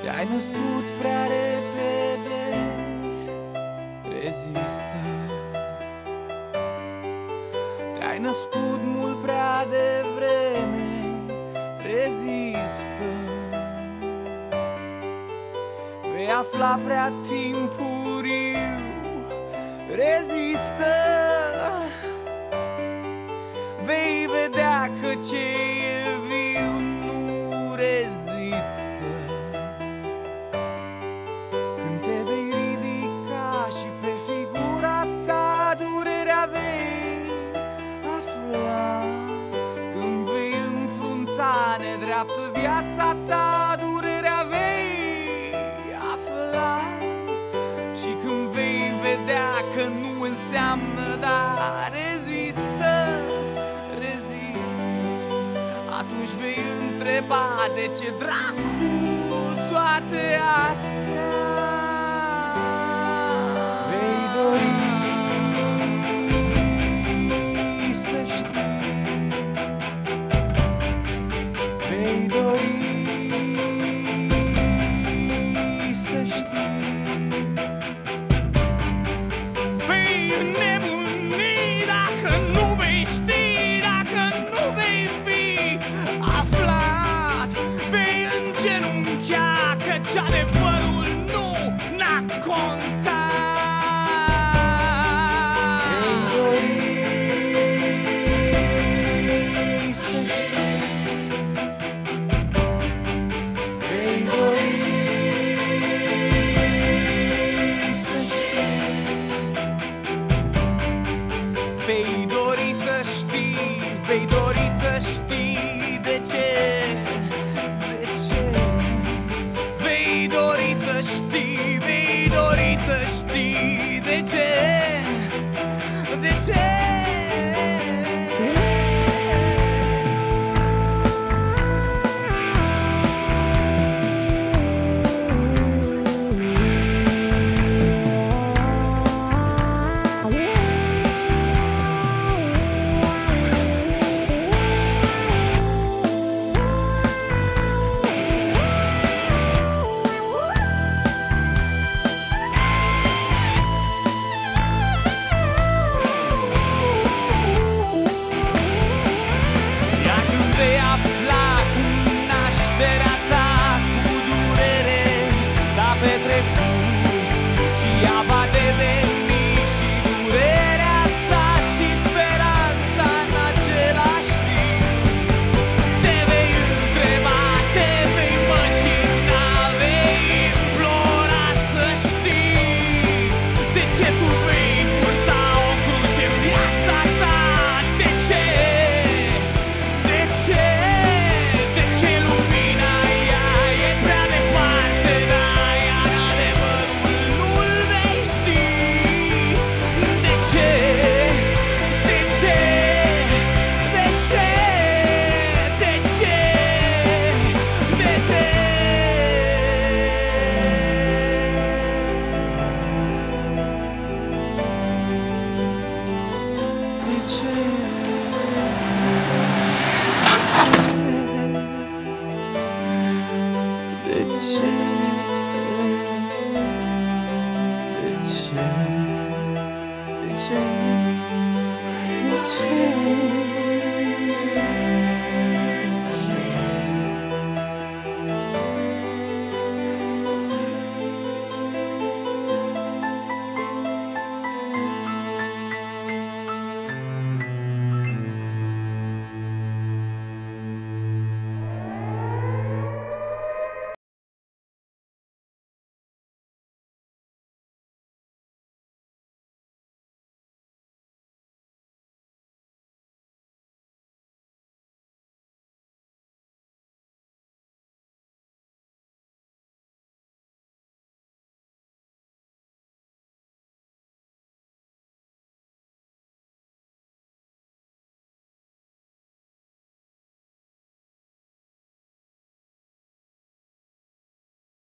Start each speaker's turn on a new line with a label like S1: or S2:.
S1: Te-ai născut prea repede, rezistă. Te-ai născut mult prea devreme, rezistă. Vei afla prea timpuriu, rezistă. Vei vedea că ce e viu nu rezistă. Când te vei ridica și pe figura ta durerea vei afla. Când vei înfrunta nedreaptă viața ta, durerea vei afla. Și când vei vedea că nu înseamnă dar rezistă, atunci vei întreba de ce dracu toate astea. Vei dori să știi, vei dori să știi. Vei înnebuni dacă nu vei ști, dacă nu vei fi aflat. Vei îngenunchea căci adevărul nu n-a contat. Vei dori să știi, vei dori să știi. Vei dori să știi, vei dori să știi de ce. De ce? Vei dori să știi, vei dori să știi de ce. De ce? De ce?